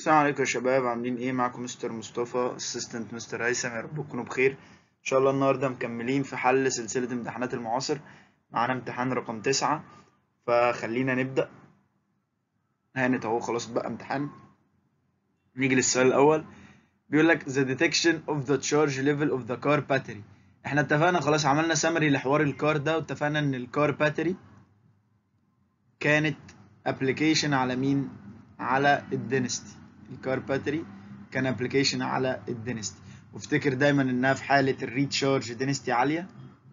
السلام عليكم يا شباب، عاملين ايه؟ معكم مستر مصطفى اسيستنت مستر هيثم. يا رب تكونوا بخير ان شاء الله. النهارده مكملين في حل سلسلة امتحانات المعاصر. معانا امتحان رقم 9، فخلينا نبدأ. هانت اهو، خلاص بقى امتحان. نيجي للسؤال الأول. بيقول لك the detection of the charge level of the car battery. احنا اتفقنا خلاص، عملنا سمري لحوار الكار ده، واتفقنا ان الكار باتري كانت ابلكيشن على مين؟ على الدينستي. الكار باتري كان ابلكيشن على الدينستي، وافتكر دايما انها في حالة الريتشارج دينستي عالية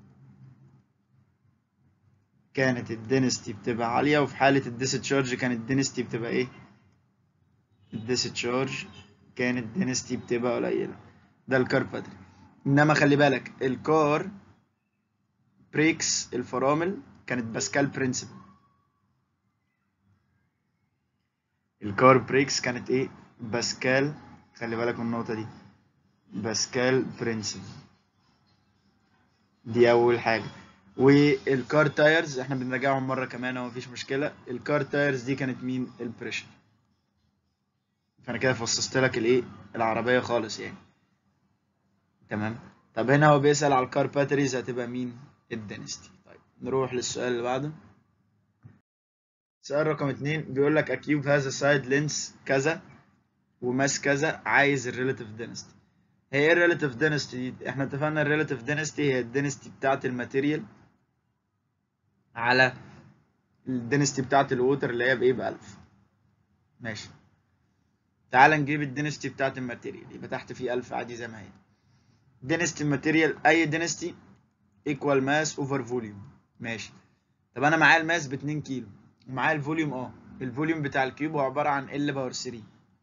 كانت الدينستي بتبقى عالية، وفي حالة الديستشارج كانت الدينستي بتبقى ايه؟ الديستشارج كانت الدينستي بتبقى قليلة. ده الكار باتري. انما خلي بالك الكار بريكس، الفرامل، كانت باسكال برنسبل. الكار بريكس كانت ايه؟ باسكال. خلي بالك من النقطة دي، باسكال برنسبل. دي اول حاجه. والكار تايرز احنا بنراجعهم مره كمان اهو، مفيش مشكله. الكار تايرز دي كانت مين؟ البريشر. فانا كده فصصت لك الايه؟ العربيه خالص يعني. تمام. طب هنا هو بيسال على الكار باتريز، هتبقى مين؟ الدنستي. طيب نروح للسؤال اللي بعده. سؤال رقم 2 بيقول لك a cube has a side length كذا وماس كذا، عايز الريلاتيف density. هي ايه الريلاتيف density دي؟ احنا اتفقنا الريلاتيف density هي الدنستي بتاعت الماتيريال على الدنستي بتاعت الووتر اللي هي بايه؟ ب1000. ماشي. تعال نجيب الدنستي بتاعت الماتيريال، يبقى تحت فيه 1000 عادي زي ما هي. دنستي الماتيريال، اي دنستي ايكوال ماس اوفر فوليوم. ماشي. طب انا معايا الماس ب 2 كيلو ومعايا الفوليوم الفوليوم بتاع الكيوب هو عباره عن ال باور 3.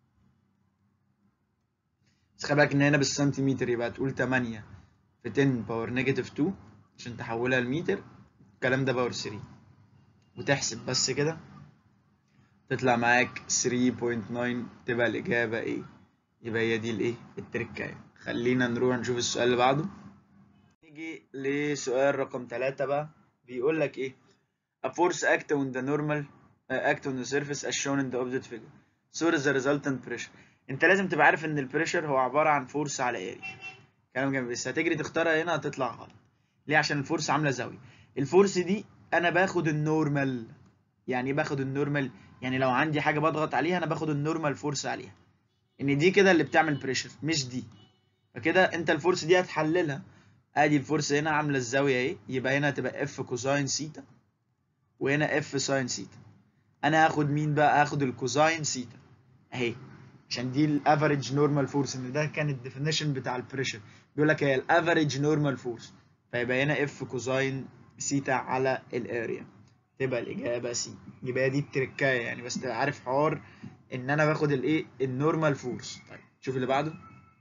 بس خلي بالك ان هنا بالسنتيمتر، يبقى تقول 8 في 10 باور نيجاتيف 2 عشان تحولها لمتر. الكلام ده باور 3، وتحسب بس كده تطلع معاك 3.9. تبقى الإجابة إيه؟ يبقى هي دي الإيه؟ التركاية. خلينا نروح نشوف السؤال اللي بعده. نيجي لسؤال رقم 3 بقى. بيقول لك إيه؟ A force act on the normal act on the surface as shown in the object figure. So is the resultant pressure. أنت لازم تبقى عارف إن البريشر هو عبارة عن فورس على اريا. كلام جميل، بس هتجري تختارها هنا هتطلع غلط. ليه؟ عشان الفورس عاملة زاوية. الفورس دي أنا باخد النورمال. يعني ايه باخد النورمال؟ يعني لو عندي حاجه بضغط عليها انا باخد النورمال فورس عليها، ان دي كده اللي بتعمل بريشر مش دي. فكده انت الفورس دي هتحللها. ادي الفورس هنا عامله الزاويه ايه، يبقى هنا هتبقى اف كوساين سيتا وهنا اف ساين سيتا. انا هاخد مين بقى؟ هاخد الكوساين سيتا اهي، عشان دي الافريج نورمال فورس، ان ده كان الديفينيشن بتاع البريشر. بيقول لك هي الافريج نورمال فورس، فيبقى هنا اف كوساين سيتا على الاريا. تبقى الإجابة سي. يبقى دي التركاية يعني، بس تبقى عارف حوار إن أنا باخد الإيه؟ النورمال فورس. طيب شوف اللي بعده.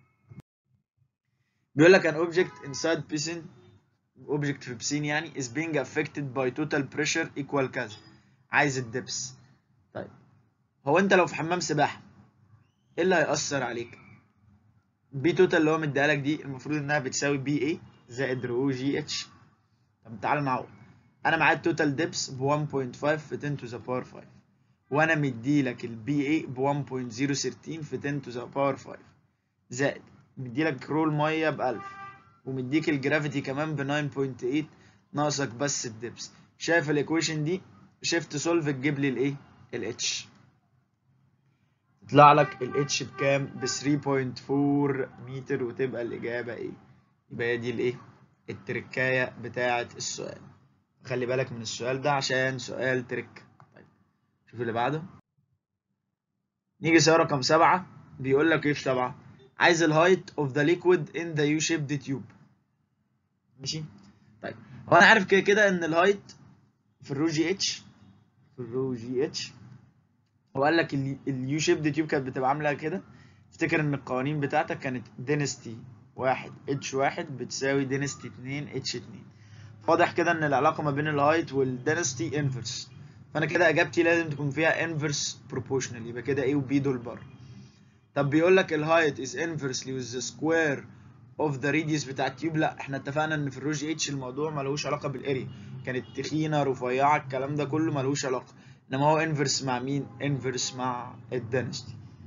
بيقول لك an object inside piscine، object في بسين يعني is being affected by total pressure equal كذا، عايز الدبس. طيب هو أنت لو في حمام سباحة إيه اللي هيأثر عليك؟ بي توتال اللي هو مديها لك دي المفروض إنها بتساوي بي إيه زائد رو جي اتش. طب تعالى نعوض. أنا معايا التوتال دبس ب 1.5 في 10 to the power 5، وانا مديلك البي اي ب 1.013 في 10 to the power 5، زائد مديلك رول ميه ب 1000، ومديك الجرافيتي كمان ب 9.8، ناقصك بس الدبس. شايف الايكويشن دي؟ شيفت سولف تجيب لي الايه؟ الاتش. يطلع لك الاتش بكام؟ ب 3.4 متر، وتبقى الاجابه ايه؟ يبقى هي دي الايه؟ التركايه بتاعه السؤال. خلي بالك من السؤال ده عشان سؤال ترك. طيب شوف اللي بعده. نيجي سؤال رقم 7. بيقول لك ايه في 7؟ عايز الهايت اوف ذا ليكويد ان ذا يو شيبد تيوب. ماشي. طيب هو انا عارف كده كده ان الهايت في الرو جي اتش، في الرو جي اتش هو قال لك اليو شيبد تيوب كانت بتبقى عامله كده. افتكر ان القوانين بتاعتك كانت دينستي 1 اتش 1 بتساوي دينستي 2 اتش 2. واضح كده ان العلاقه ما بين الهايت والدينستي انفرس، فانا كده اجابتي لازم تكون فيها انفرس بروبورشنال، يبقى كده ايه وبي دول بره. طب بيقول لك الهايت از انفرسلي وذ ذا سكوير اوف ذا ريديوس بتاع التيوب. لا احنا اتفقنا ان في الرو جي اتش الموضوع ملوش علاقه بالاريا، كانت تخينه رفيعه الكلام ده كله ملوش علاقه، انما هو انفرس مع مين؟ انفرس مع الدنستي.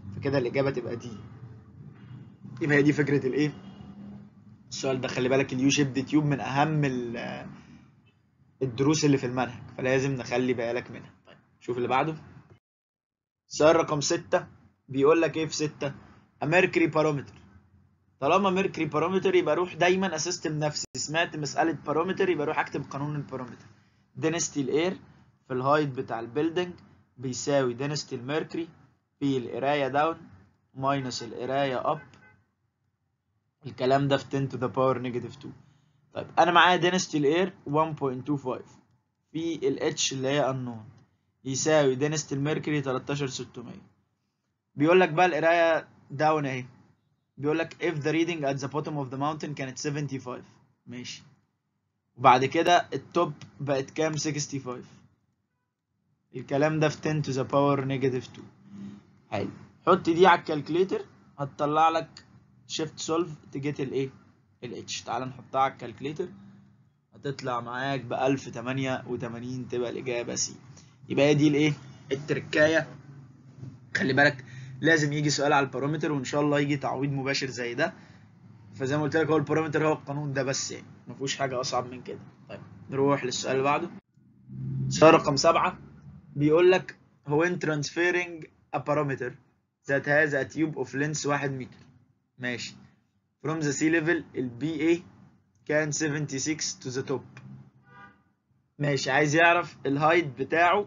فكده الاجابه تبقى دي. يبقى هي دي فكره الايه السؤال ده. خلي بالك اليو شيب تيوب من اهم الدروس اللي في المنهج، فلازم نخلي بالك منها. طيب شوف اللي بعده. سؤال رقم 6 بيقول لك ايه في 6؟ ميركوري بارومتر. طالما ميركوري بارومتر يبقى اروح دايما اسيستم نفسي، سمعت مساله بارومتر يبقى اروح اكتب قانون البارومتر. دينستي الاير في الهايت بتاع البيلدنج بيساوي دينستي الميركوري في القرايه داون ماينس القرايه اب، الكلام ده في 10 to the power negative 2. طيب انا معايا دينستي الاير 1.25 في الاتش اللي هي unknown يساوي دينستي الميركوري 13600. بيقول لك بقى القرايه داون اهي، بيقول لك if the reading at the bottom of the mountain كانت 75 ماشي، وبعد كده التوب بقت كام؟ 65. الكلام ده في 10 to the power negative 2. حلو، حط دي على الكالكليتر هتطلع لك shift solve تجيت الايه الاتش. تعال نحطها على الكالكليتر هتطلع معاك ب 1088 تبقى الاجابه سي. يبقى هي دي الايه التركايه. خلي بالك لازم يجي سؤال على البارومتر، وان شاء الله يجي تعويض مباشر زي ده. فزي ما قلت لك هو البارامتر هو القانون ده بس، يعني ما فيهوش حاجه اصعب من كده. طيب نروح للسؤال اللي بعده. سؤال رقم 7 بيقول لك when transferring a parameter that has a tube of length 1 متر ماشي from the sea level ال BA كان 76 to the top ماشي، عايز يعرف الهايت بتاعه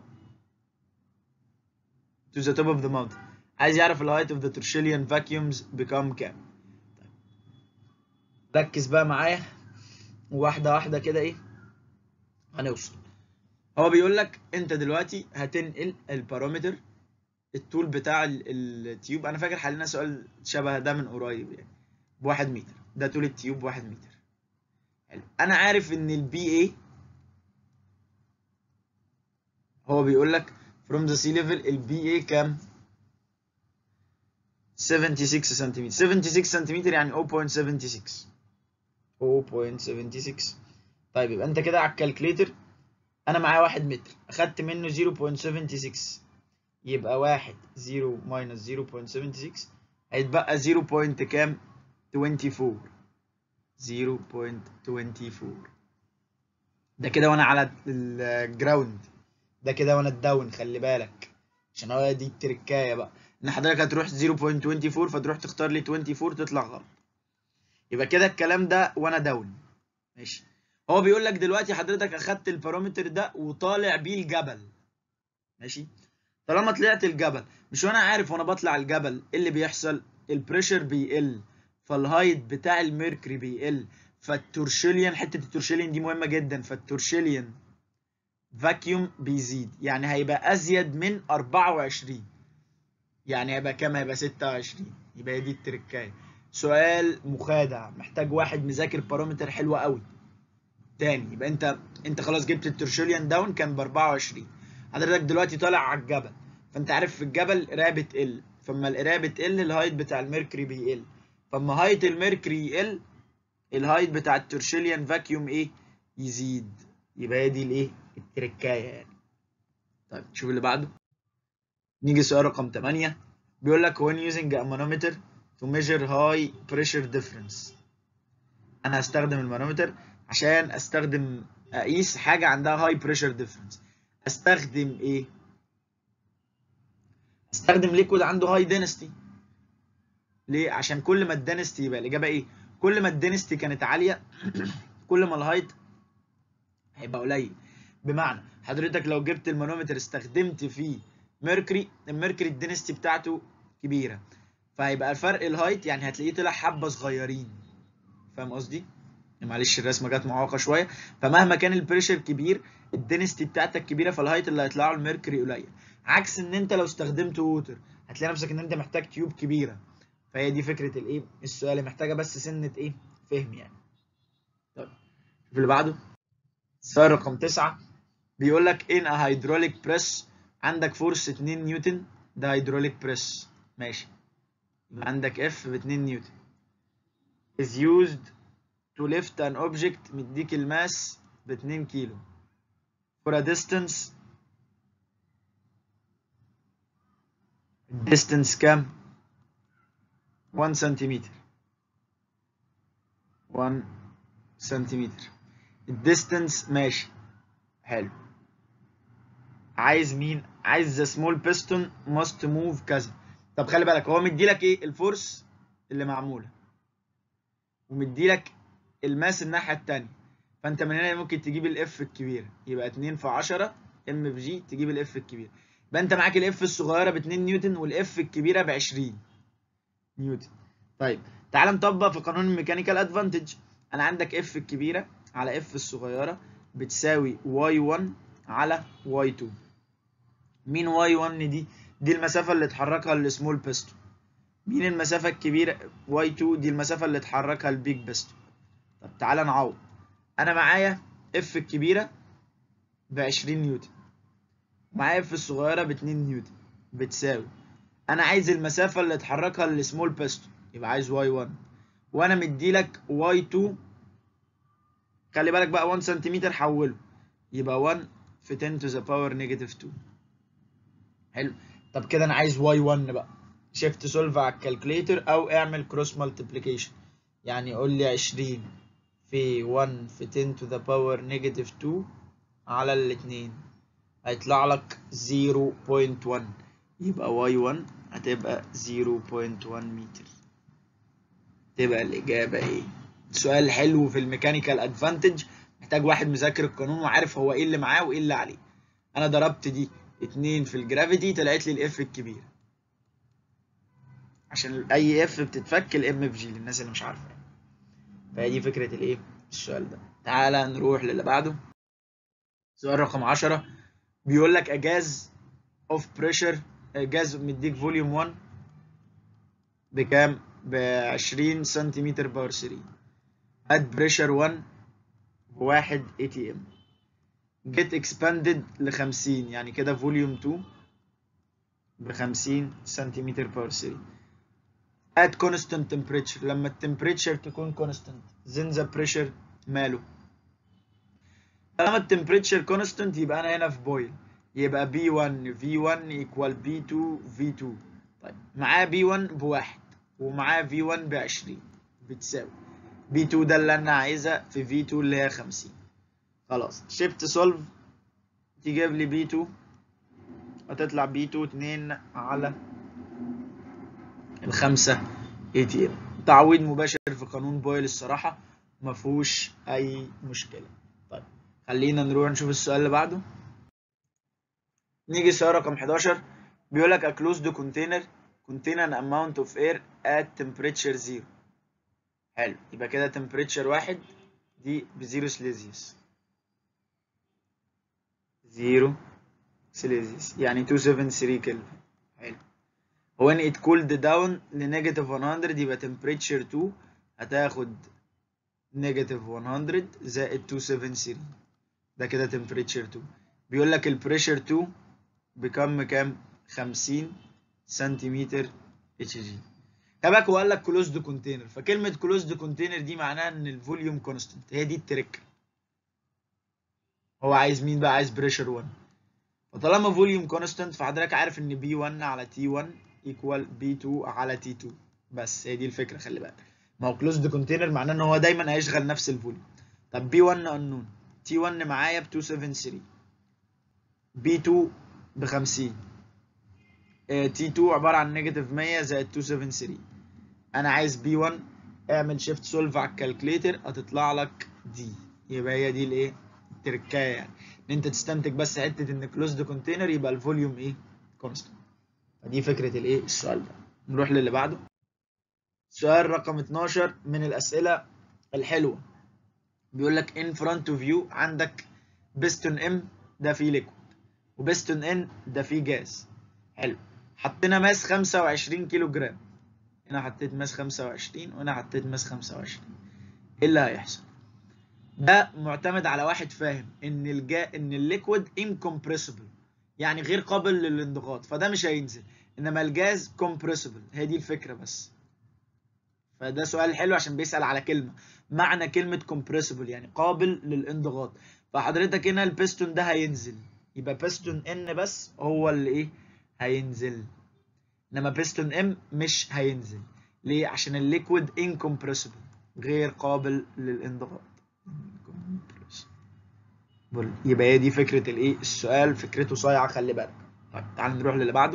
to the top of the mountain، عايز يعرف الهايت of the Tertullian vacuums بكام كام. ركز بقى معايا واحده واحده كده ايه هنوصل. هو بيقول لك انت دلوقتي هتنقل البارامتر الطول بتاع التيوب. انا فاكر حلينا سؤال شبه ده من قريب يعني ب1 متر، ده طول التيوب 1 متر. حلو، انا عارف ان البي اي هو بيقول لك from the sea level البي اي كام؟ 76 سنتيمتر. 76 سنتيمتر يعني 0.76 0.76. طيب يبقى انت كده على الكالكليتر انا معايا 1 متر اخدت منه 0.76 يبقى 1 0 minus 0.76 هيتبقى 0. كام؟ 24 0.24. ده كده وانا على الجراوند، ده كده وانا الداون. خلي بالك عشان هو دي التركايه بقى ان حضرتك هتروح 0.24 فتروح تختار لي 24 تطلع غلط. يبقى كده الكلام ده وانا داون ماشي. هو بيقول لك دلوقتي حضرتك اخدت البارامتر ده وطالع بيه الجبل ماشي. طالما طلعت الجبل مش وانا عارف وانا بطلع الجبل ايه اللي بيحصل؟ البريشر بيقل فالهايت بتاع الميركوري بيقل، فالتورشيليان حته التورشيليان دي مهمه جدا، فالتورشيليان فاكيوم بيزيد يعني هيبقى ازيد من 24 يعني هيبقى كام؟ هيبقى 26. يبقى هي دي التركايه. سؤال مخادع محتاج واحد مذاكر بارامتر حلوه قوي. تاني يبقى انت خلاص جبت التورشيليان داون كان ب 24، حضرتك دلوقتي طالع على الجبل فانت عارف في الجبل القرايه بتقل، فاما القرايه بتقل الهايت بتاع الميركوري بيقل، فاما هايت الميركوري يقل الهايت بتاع التورشيليان فاكيوم ايه؟ يزيد. يبقى هي دي الايه التركايه يعني. طيب شوف اللي بعده. نيجي سؤال رقم 8 بيقول لك when using a manometer to measure high pressure difference. انا هستخدم المانومتر عشان اقيس حاجه عندها هاي بريشر ديفرنس. استخدم ايه؟ استخدم ليكويد عنده هاي دينستي. ليه؟ عشان كل ما الدينستي يبقى الاجابه ايه؟ كل ما الدينستي كانت عاليه كل ما الهايت هيبقى قليل. بمعنى حضرتك لو جبت المانومتر استخدمت فيه ميركوري، الميركوري الدينستي بتاعته كبيره فهيبقى الفرق الهايت يعني هتلاقيه طلع حبه صغيرين. فاهم قصدي؟ معلش الرسمه جت معوقه شويه. فمهما كان البريشر كبير الدنستي بتاعتك كبيره فالهايت اللي هيطلعه الميركوري قليل، عكس ان انت لو استخدمت ووتر هتلاقي نفسك ان انت محتاج تيوب كبيره. فهي دي فكره الايه السؤال اللي محتاجه بس سنه ايه فهم يعني. طيب شوف اللي بعده. السؤال رقم 9 بيقول لك ان هيدروليك بريس عندك فورس 2 نيوتن، ده هيدروليك بريس ماشي. عندك اف ب 2 نيوتن is used to lift an object مديك الماس ب 2 كيلو for a distance كام؟ 1 سنتيمتر. 1 سنتيمتر. الديستنس ماشي حلو. عايز مين؟ عايز ذا سمول بيستون ماست موف كذا. طب خلي بالك هو مديلك ايه؟ الفورس اللي معموله، ومديلك الماس الناحيه الثانيه. فانت من هنا ممكن تجيب الاف الكبيره، يبقى 2 في 10 ام في جي، تجيب الاف الكبيره. يبقى انت معاك الاف الصغيره ب 2 نيوتن والاف الكبيره ب 20 نيوتن. طيب تعال نطبق في قانون الميكانيكال ادفانتج. انا عندك اف الكبيره على اف الصغيره بتساوي واي 1 على واي 2. مين واي 1 دي؟ دي المسافه اللي اتحركها السمول بيستون. مين المسافه الكبيره؟ واي 2 دي المسافه اللي اتحركها البيج بيستون. طب تعالى نعوض. انا معايا اف الكبيره ب 20 نيوتن، معايا اف الصغيره ب 2 نيوتن، بتساوي، انا عايز المسافه اللي اتحركها السمول بيستون، يبقى عايز واي 1، وانا مديلك واي 2. خلي بالك بقى 1 سنتيمتر حوله، يبقى 1 في 10 to the power negative 2. حلو. طب كده انا عايز واي 1 بقى. شيفت سولف على الكالكوليتر او اعمل كروس مالتيبليكيشن. يعني قول لي 20 في 1 في 10 to the power negative 2 على الاثنين، هيطلع لك 0.1. يبقى واي 1 هتبقى 0.1 متر. تبقى الإجابة إيه؟ سؤال حلو في الميكانيكال أدفانتج، محتاج واحد مذاكر القانون وعارف هو إيه اللي معاه وإيه اللي عليه. أنا ضربت دي 2 في الجرافيتي، طلعت لي الإف الكبيرة. عشان أي إف بتتفك الإم في جي للناس اللي مش عارفة يعني. فهي دي فكرة الإيه؟ السؤال ده. تعالى نروح للي بعده. سؤال رقم 10 بيقول لك أجاز أوف بريشر، جاز مديك فوليوم 1 بكام؟ ب 20 سنتيمتر باور 3 at pressure 1 بواحد ATM get expanded ل 50، يعني كده فوليوم 2 ب 50 سنتيمتر باور 3 at constant temperature. لما التمبريتشر تكون constant then the pressure ماله؟ طالما التمبريتشر constant يبقى انا هنا في بويل، يبقى B1 V1 equal B2 V2. طيب معاه B1 بواحد ومعاه V1 ب 20 بتساوي B2 ده اللي انا عايزها في V2 اللي هي 50. خلاص شيفت سولف تجيب لي B2، هتطلع B2 2 على الخمسة ATM. تعويض مباشر في قانون بويل الصراحة مفهوش أي مشكلة. طيب خلينا نروح نشوف السؤال اللي بعده. نيجي السؤال رقم 11 بيقول لك a closed container contain an amount of air at temperature 0. حلو، يبقى كده temperature 1 دي ب0 سليزيوس، 0 سليزيوس يعني 273 كلفن. حلو. when it cooled down لنيجاتيف 100 يبقى temperature 2 هتاخد نيجاتيف 100 زائد 273، ده كده temperature 2. بيقول لك البريشر 2 بكام؟ 50 سنتيمتر اتش جي. بالك وقال لك كلوزد كونتينر، فكلمه كلوزد كونتينر دي معناها ان الفوليوم كونستنت، هي دي التريك. هو عايز مين بقى؟ عايز بريشر 1. وطالما فوليوم كونستنت فحضرتك عارف ان بي 1 على تي 1 ايكوال بي 2 على تي 2. بس هي دي الفكره، خلي بالك. ما هو كلوزد كونتينر معناه ان هو دايما هيشغل نفس الفوليوم. طب بي 1 انون، تي 1 معايا ب 273، بي 2 ب 50، تي 2 عباره عن نيجاتيف 100 زائد 273. انا عايز بي 1، اعمل شيفت سولف على الكالكليتر هتطلع لك دي. يبقى هي دي الايه؟ التركايه يعني، ان انت تستنتج بس حته ان كلوزد كونتينر يبقى الفوليوم ايه؟ كونستنت. فدي فكره الايه؟ السؤال ده. نروح للي بعده. سؤال رقم 12 من الاسئله الحلوه. بيقول لك in front of you عندك بيستون ام ده فيه ليكويد، وبيستون ان ده فيه جاز. حلو. حطينا ماس 25 كيلو جرام، هنا حطيت ماس 25 وهنا حطيت ماس 25. ايه اللي هيحصل؟ ده معتمد على واحد فاهم ان ان الليكويد incompressible، يعني غير قابل للانضغاط، فده مش هينزل. انما الجاز compressible، هي دي الفكره بس. فده سؤال حلو عشان بيسأل على كلمه، معنى كلمه compressible يعني قابل للانضغاط. فحضرتك هنا البيستون ده هينزل، يبقى بيستون ان بس هو اللي ايه؟ هينزل. انما بيستون ام مش هينزل. ليه؟ عشان الليكويد incompressible، غير قابل للانضغاط. يبقى هي دي فكره الايه؟ السؤال فكرته صايعه، خلي بالك. طيب تعال نروح للي بعده.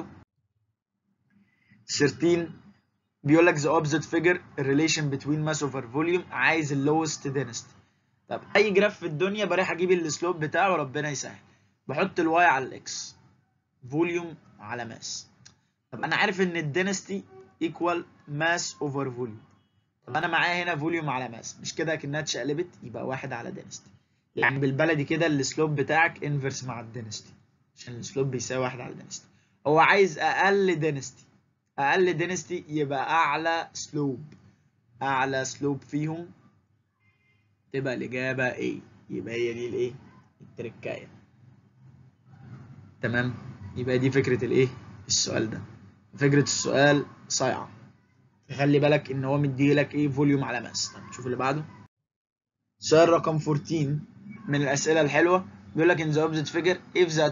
13 بيقول لك the opposite figure relation between mass over volume، عايز اللوست density. طب اي جراف في الدنيا بروح اجيب السلوب بتاعه وربنا يسهل، بحط الواي على الاكس، فوليوم على ماس. طب انا عارف ان الدنستي ايكوال ماس اوفر فوليوم. طب انا معايا هنا فوليوم على ماس، مش كده اكنها اتشقلبت؟ يبقى 1 على دنستي. يعني بالبلدي كده السلوب بتاعك انفرس مع الدنستي، عشان السلوب بيساوي 1 على دنستي. هو عايز اقل دنستي، اقل دنستي يبقى اعلى سلوب، اعلى سلوب فيهم تبقى الاجابه ايه. يبقى هي دي الايه؟ التركايه. تمام. يبقى دي فكره الايه؟ السؤال ده. فكره السؤال صايعه، خلي بالك ان هو مديلك ايه؟ فوليوم على ماس. طب نشوف اللي بعده. سؤال رقم 14 من الاسئله الحلوه، بيقول لك in the opposite figure if the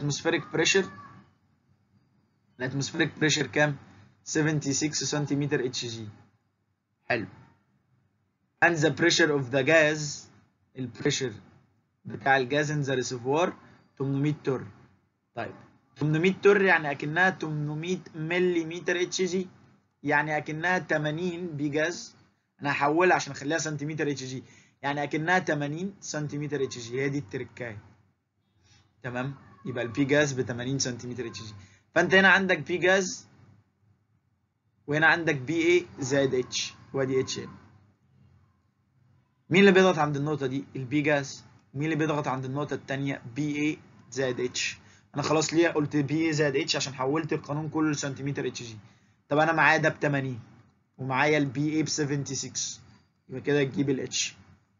atmospheric pressure كام؟ 76 سنتيمتر اتش جي. حلو. and the pressure of the gas، البريشر بتاع الجاز in the reservoir 800 تر. طيب 800 تر يعني اكنها 800 ملم اتش جي، يعني اكنها 80 بي جاز. انا هحولها عشان اخليها سنتيمتر اتش جي، يعني اكنها 80 سنتيمتر اتش جي. هي دي التركايه. تمام. يبقى البي جاز ب 80 سنتيمتر اتش جي. فانت هنا عندك بي جاز، وهنا عندك بي اي زائد اتش، وادي اتش ال. مين اللي بيضغط عند النقطه دي؟ البي جاز. مين اللي بيضغط عند النقطه الثانيه؟ بي اي زائد اتش. انا خلاص ليه قلت بي اي زائد اتش؟ عشان حولت القانون كله لسنتيمتر اتش جي. طب انا معايا ده ب 80 ومعايا البي اي ب 76، يبقى كده تجيب الاتش.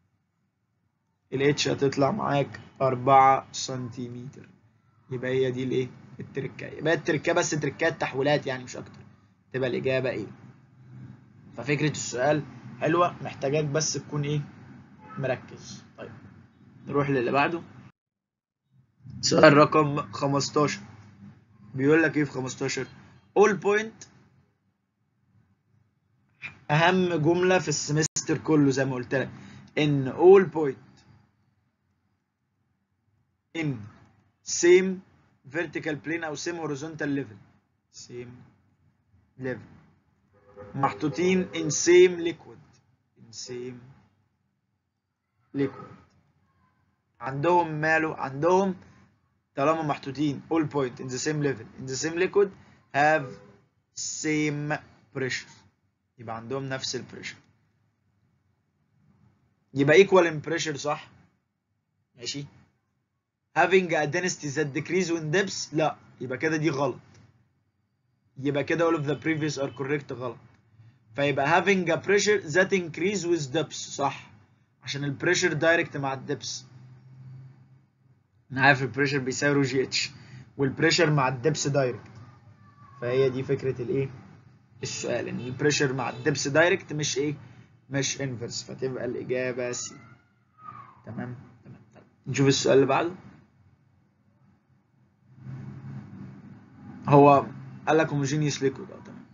الاتش هتطلع معاك 4 سنتيمتر. يبقى هي دي الايه؟ التركايه. يبقى التركايه بس تركات تحويلات يعني مش اكتر. تبقى الاجابه ايه؟ ففكره السؤال حلوه، محتاجاك بس تكون ايه؟ مركز. طيب نروح للي بعده. سؤال رقم 15 بيقول لك ايه في 15؟ all point، اهم جمله في السمستر كله زي ما قلت لك، ان all point in same vertical plane او same horizontal level، same level، محطوطين in same liquid، in same liquid. عندهم ماله؟ عندهم طالما محطوطين all point in the same level in the same liquid have same pressure، يبقى عندهم نفس البريشر، يبقى equal in pressure صح؟ ماشي. having a density that decrease in depth، لا، يبقى كده دي غلط. يبقى كده all of the previous are correct غلط. فيبقى having a pressure that increase with depth صح، عشان البريشر دايركت مع الدبس. انا عارف البريشر بيساوي رو جي اتش، والبريشر مع الدبس دايركت. فهي دي فكره الايه؟ السؤال، ان البريشر مع الدبس دايركت مش ايه؟ مش انفرس. فتبقى الاجابه سي. تمام. تمام. طيب نشوف السؤال اللي بعده. هو قال لك homogeneous liquid. تمام.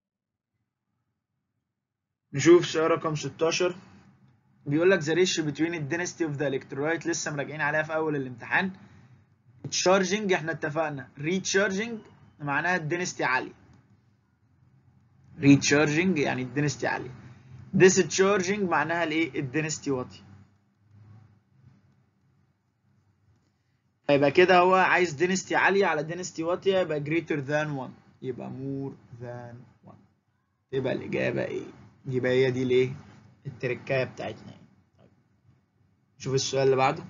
نشوف سؤال رقم 16 بيقول لك the ratio between the density of the electrolyte، لسه مراجعين عليها في اول الامتحان. تشارجنج احنا اتفقنا، ريتشارجنج معناها الدنستي عاليه، ريتشارجنج يعني الدنستي عاليه. ديسشارجنج معناها الايه؟ الدنستي واطيه. فيبقى كده هو عايز دنستي عاليه على دنستي واطيه، يبقى greater than 1، يبقى more than 1. يبقى الاجابه ايه؟ يبقى هي دي الايه؟ التركايه بتاعتنا. طيب شوف السؤال اللي بعده.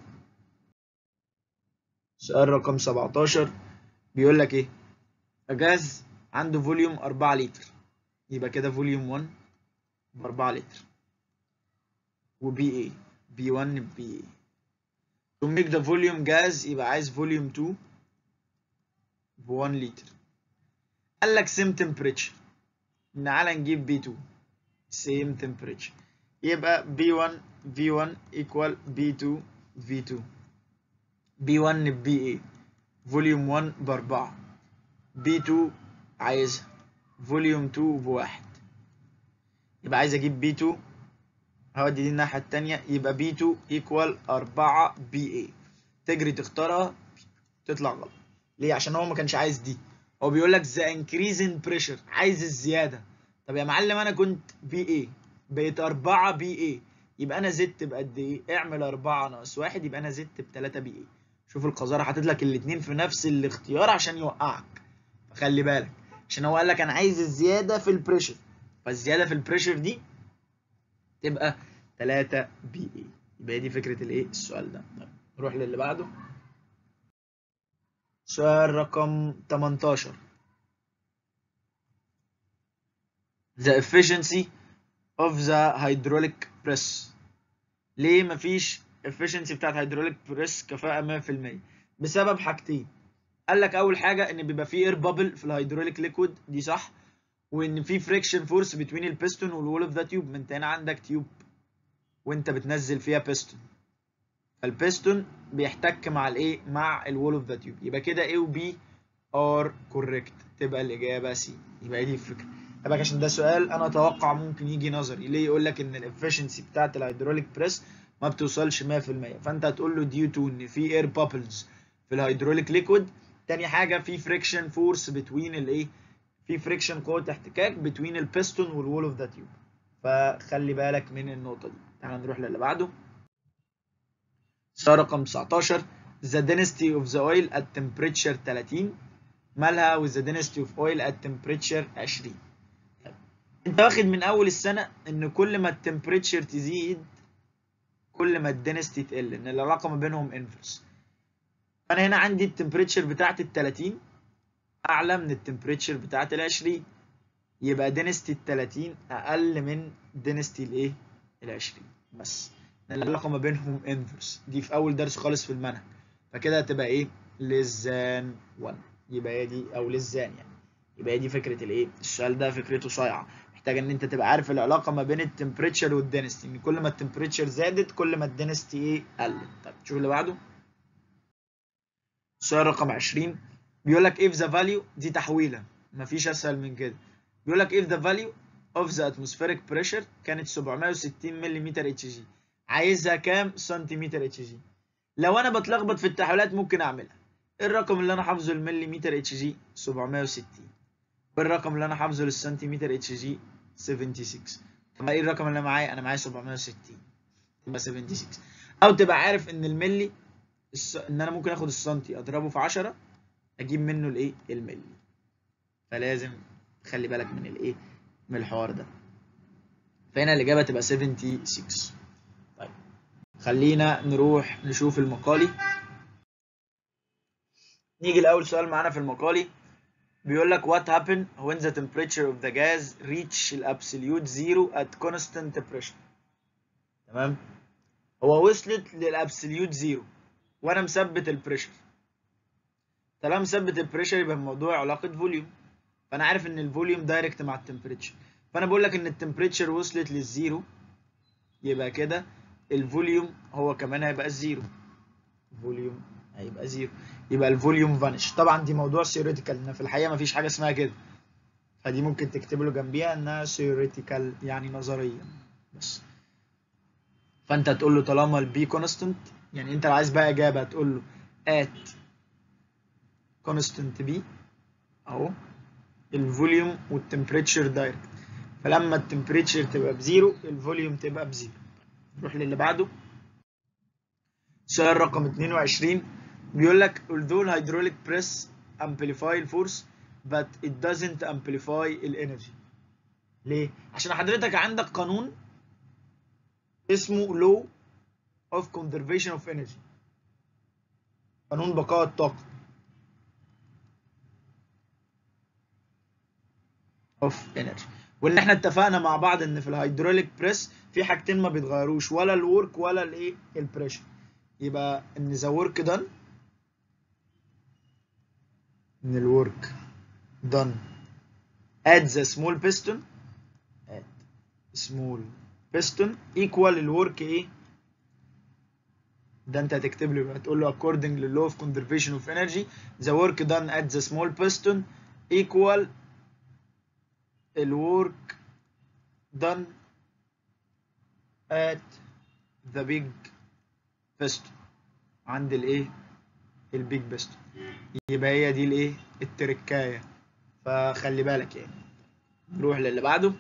سؤال رقم 17 بيقول لك ايه؟ غاز عنده فوليوم 4 لتر، يبقى كده فوليوم 1 ب 4 لتر، وبي اي بي 1 بي اي. to make the volume gas يبقى عايز فوليوم 2 ب 1 لتر. قال لك same temperature، تعالى نجيب بي 2 same temperature، يبقى بي 1 في 1 equal بي 2 في 2. بي 1 بي اي فوليوم 1 ب 4، بي 2 عايزها فوليوم 2 ب 1. يبقى عايز اجيب بي 2 هودي دي الناحيه الثانيه، يبقى بي 2 ايكوال 4 بي اي. تجري تختارها تطلع غلط. ليه؟ عشان هو ما كانش عايز دي، هو بيقول لك ذا انكريز ان بريشر، عايز الزياده. طب يا معلم انا كنت بي اي بقيت 4 بي اي، يبقى انا زدت بقد ايه؟ اعمل 4 ناقص 1 يبقى انا زدت ب 3 بي اي. شوف القذاره، حاطط لك الاثنين في نفس الاختيار عشان يوقعك. فخلي بالك، عشان هو قال لك انا عايز الزياده في البريشر، فالزياده في البريشر دي تبقى 3 بي اي. يبقى دي فكره الايه السؤال ده. طيب نروح للي بعده. سؤال رقم 18. The efficiency of the hydraulic press. ليه مفيش efficiency بتاعت hydraulic press كفاءة 100%؟ بسبب حاجتين. قال لك أول حاجة إن بيبقى فيه air bubble في الهيدروليك ليكويد، دي صح، وإن في friction force between البيستون والwall of the tube. ما أنت هنا عندك تيوب وأنت بتنزل فيها بيستون، فالبيستون بيحتك مع الإيه؟ مع الwall of the tube. يبقى كده A و B are correct، تبقى الإجابة C. يبقى دي الفكرة. طبعا عشان ده سؤال انا اتوقع ممكن يجي نظري، ليه؟ يقول لك ان الافشنسي بتاعت الهيدروليك بريس ما بتوصلش 100%، فانت هتقول له ديو تو ان في اير بابلز في الهيدروليك ليكويد. تاني حاجه في فريكشن فورس بتوين الايه، في فريكشن قوه احتكاك بتوين البيستون والوول اوف ذا تيوب. فخلي بالك من النقطه دي. تعال نروح للي بعده. سؤال رقم 19. The density of the oil at temperature 30 مالها with the density of oil at temperature 20. انت واخد من اول السنه ان كل ما التمبريتشر تزيد كل ما الدنستي تقل، ان العلاقه ما بينهم انفرس. فانا هنا عندي التمبريتشر بتاعت ال 30 اعلى من التمبريتشر بتاعت ال 20، يبقى دنستي ال 30 اقل من دنستي الايه؟ ال 20. بس العلاقه ما بينهم انفرس، دي في اول درس خالص في المنهج. فكده هتبقى ايه؟ للزان 1. يبقى هي دي، او للزان يعني. يبقى هي دي فكره الايه؟ السؤال ده فكرته صايعه، محتاج ان انت تبقى عارف العلاقه ما بين التمبريتشر والدنستي، ان كل ما التمبريتشر زادت كل ما الدنستي ايه؟ قلت. طيب شوف اللي بعده. السؤال رقم 20 بيقول لك if the value، دي تحويله مفيش اسهل من كده. بيقول لك if the value of the atmospheric pressure كانت 760 ملم اتش جي، عايزها كام سنتيمتر اتش جي؟ لو انا بتلخبط في التحويلات ممكن اعملها. الرقم اللي انا حافظه المليمتر اتش جي 760، والرقم اللي انا حافظه للسنتيمتر اتش جي 76. طب ايه الرقم اللي معايا؟ انا معايا 760، تبقى 76. او تبقى عارف ان الملي ان انا ممكن اخد السنتي اضربه في 10 اجيب منه الايه؟ الملي. فلازم تخلي بالك من الايه؟ من الحوار ده. فهنا الاجابه تبقى 76. طيب خلينا نروح نشوف المقالي. نيجي لاول سؤال معانا في المقالي. بيقول لك what happen when the temperature of the gas reach absolute zero at constant pressure. تمام، هو وصلت للابسوليوت زيرو وانا مثبت البريشر. طالما مثبت البريشر يبقى الموضوع علاقه فوليوم، فانا عارف ان الفوليوم دايركت مع التمبريتشر. فانا بقول لك ان التمبريتشر وصلت للزيرو، يبقى كده الفوليوم هو كمان هيبقى الزيرو، الفوليوم هيبقى زيرو، يبقى الفوليوم فانش. طبعا دي موضوع ثيوريتيكال، ان في الحقيقه مفيش حاجه اسمها كده، فدي ممكن تكتب له جنبيها انها ثيوريتيكال يعني نظريا بس. فانت هتقول له طالما البي كونستنت، يعني انت لو عايز بقى اجابه هتقول له at constant بي اهو الفوليوم والتمبريتشر دايركت، فلما التمبريتشر تبقى بزيرو الفوليوم تبقى بزيرو. نروح للي بعده. سؤال رقم 22 بيقول لك although hydraulic press amplify الفورس but it doesn't amplify الانرجي. ليه؟ عشان حضرتك عندك قانون اسمه law of conservation of energy، قانون بقاء الطاقة of energy. وان احنا اتفقنا مع بعض ان في الهيدروليك بريس في حاجتين ما بيتغيروش، ولا الورك ولا الايه؟ البريشر. يبقى ان ذا ورك دان، ان الورك دان at the small piston at small piston equal الورك ايه؟ ده انت هتكتب له هتقول له according لل law of conservation of energy the work done at the small piston equal الورك done at the big piston، عند الايه البيج بيستون. يبقى هي دي الايه التركايه، فخلي بالك يعني. نروح للي بعده.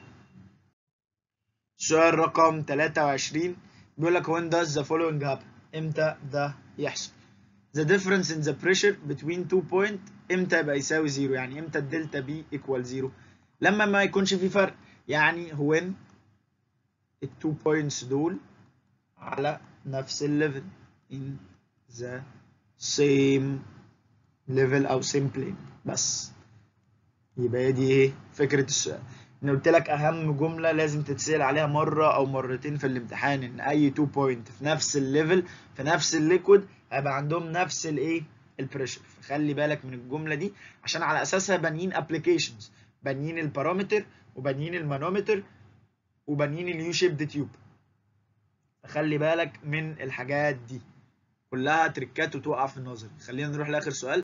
سؤال رقم 23 بيقول لك when does the following happen، امتى ده يحصل؟ the difference in the pressure between 2 points امتى يبقى يساوي 0، يعني امتى الدلتا بي equal 0؟ لما ما يكونش في فرق، يعني when ال 2 points دول على نفس الليفل in the same level او same plane بس. يبقى دي ايه فكرة السؤال. انا قلت لك اهم جملة لازم تتسأل عليها مرة او مرتين في الامتحان، ان اي 2 بوينت في نفس الليفل في نفس الليكويد هيبقى عندهم نفس الايه البريشر. فخلي بالك من الجملة دي عشان على اساسها بانيين ابلكيشنز، بانيين البارامتر وبانيين المانومتر وبانيين اليو شيبد تيوب. فخلي بالك من الحاجات دي كلها تريكات وتوقع في النظر. خلينا نروح لاخر سؤال.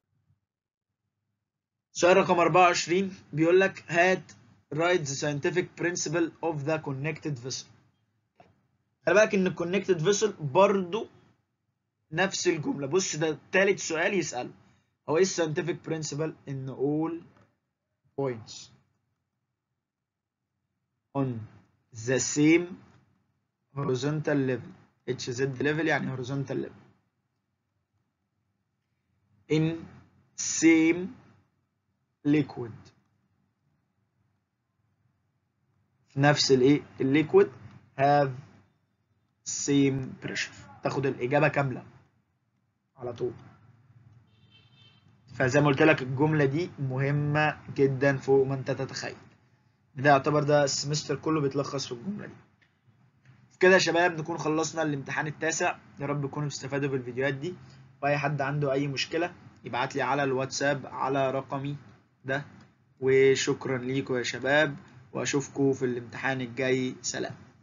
سؤال رقم 24 بيقول لك هات write the scientific principle of the connected vessel. خلي بالك ان الكونكتد فيسل برضو نفس الجمله. بص ده تالت سؤال يساله، هو ايه الساينتفك برنسبل؟ ان all points on the same horizontal level، HZ level يعني horizontal level، in same liquid، في نفس الايه الليكويد have same pressure. تاخد الاجابه كامله على طول. فزي ما قلت لك الجمله دي مهمه جدا فوق ما انت تتخيل. ده يعتبر ده السمستر كله بيتلخص في الجمله دي. كده يا شباب نكون خلصنا الامتحان التاسع. يا رب تكونوا استفادوا بالفيديوهات دي، واي حد عنده اي مشكله يبعت لي على الواتساب على رقمي ده. وشكرا ليكم يا شباب، واشوفكم في الامتحان الجاي. سلام.